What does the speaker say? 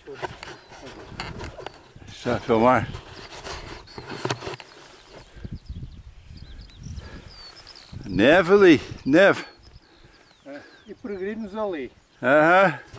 Está a filmar? Neve ali, neve. E peregrinos ali. Aham.